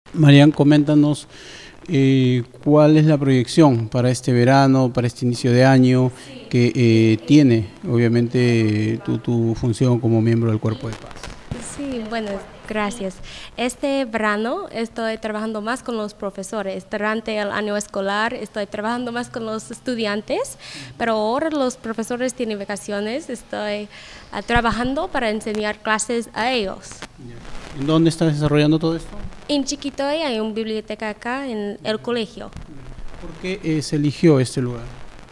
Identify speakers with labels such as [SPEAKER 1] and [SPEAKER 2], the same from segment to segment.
[SPEAKER 1] Marian, coméntanos cuál es la proyección para este verano, para este inicio de año, que tiene obviamente tu función como miembro del Cuerpo de Paz.
[SPEAKER 2] Sí, bueno, gracias. Este verano estoy trabajando más con los profesores. Durante el año escolar estoy trabajando más con los estudiantes, pero ahora los profesores tienen vacaciones. Estoy trabajando para enseñar clases a ellos.
[SPEAKER 1] ¿En dónde estás desarrollando todo esto?
[SPEAKER 2] En Chiquitoy hay una biblioteca acá en el colegio.
[SPEAKER 1] ¿Por qué se eligió este lugar?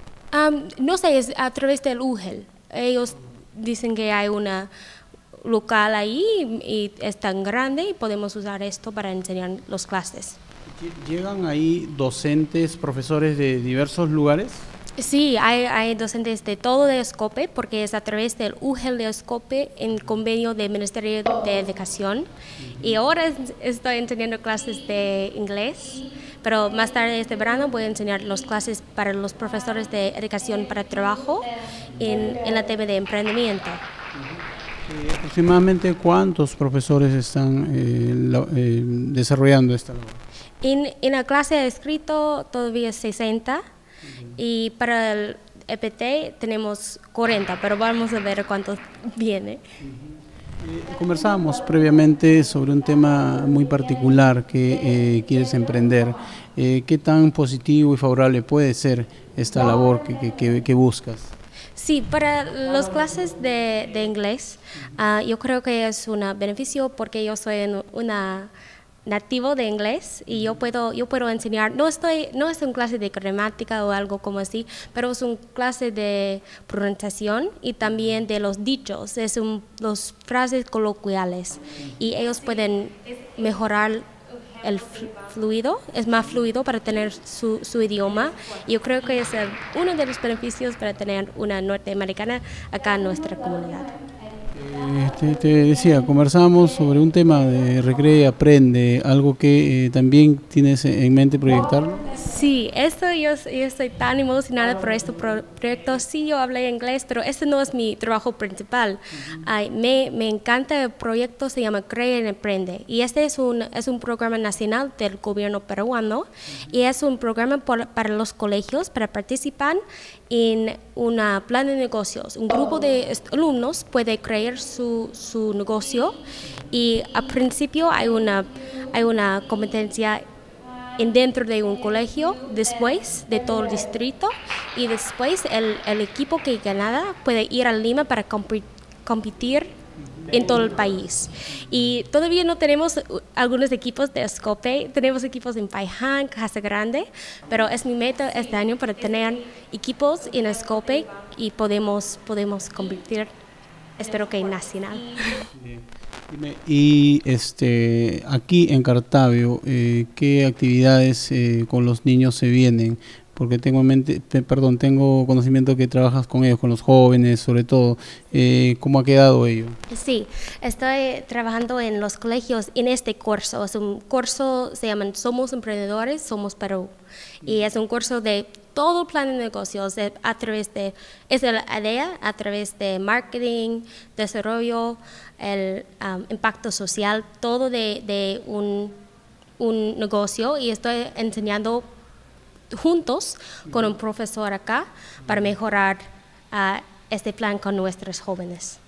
[SPEAKER 2] No sé, es a través del UGEL. Ellos dicen que hay una local ahí y es tan grande y podemos usar esto para enseñar las clases.
[SPEAKER 1] ¿Llegan ahí docentes, profesores de diversos lugares?
[SPEAKER 2] Sí, hay docentes de todo de Escope porque es a través del UGEL de Escope en convenio del Ministerio de Educación. Y ahora estoy enseñando clases de inglés, pero más tarde este verano voy a enseñar las clases para los profesores de educación para trabajo en la tema de emprendimiento.
[SPEAKER 1] ¿Aproximadamente cuántos profesores están desarrollando esta labor?
[SPEAKER 2] En la clase de escrito todavía es 60 y para el EPT tenemos 40, pero vamos a ver cuántos viene.
[SPEAKER 1] Conversábamos previamente sobre un tema muy particular que quieres emprender. ¿Qué tan positivo y favorable puede ser esta labor que buscas?
[SPEAKER 2] Sí, para las clases de inglés, yo creo que es un beneficio porque yo soy una nativo de inglés y yo puedo enseñar, no es una clase de gramática o algo como así, pero es una clase de pronunciación y también de los dichos, las frases coloquiales y ellos pueden mejorar el fluido, es más fluido para tener su idioma. Yo creo que es uno de los beneficios para tener una norteamericana acá en nuestra comunidad.
[SPEAKER 1] Te decía, conversamos sobre un tema de Recrea y Aprende, algo que también tienes en mente proyectarlo.
[SPEAKER 2] Sí, yo estoy tan emocionada por este proyecto. Sí, yo hablé inglés, pero este no es mi trabajo principal. Me encanta el proyecto, se llama Crea y Aprende. Y este es un programa nacional del gobierno peruano y es un programa para los colegios para participar en un plan de negocios. Un grupo de alumnos puede crear su negocio y al principio hay una competencia dentro de un colegio, después de todo el distrito y después el equipo que ganara puede ir a Lima para competir en todo el país. Y todavía no tenemos algunos equipos de Escope, tenemos equipos en Paiján, Casa Grande, pero es mi meta este año para tener equipos en Escope y podemos competir, espero que en nacional.
[SPEAKER 1] Y aquí en Cartavio, ¿qué actividades con los niños se vienen? Porque tengo conocimiento que trabajas con ellos, con los jóvenes, sobre todo. ¿Cómo ha quedado ello?
[SPEAKER 2] Sí, estoy trabajando en los colegios en este curso. Es un curso, se llama Somos Emprendedores, Somos Perú. Y es un curso de todo el plan de negocios es la idea a través de marketing, desarrollo, el impacto social, todo de un negocio. Y estoy enseñando juntos con un profesor acá para mejorar este plan con nuestros jóvenes.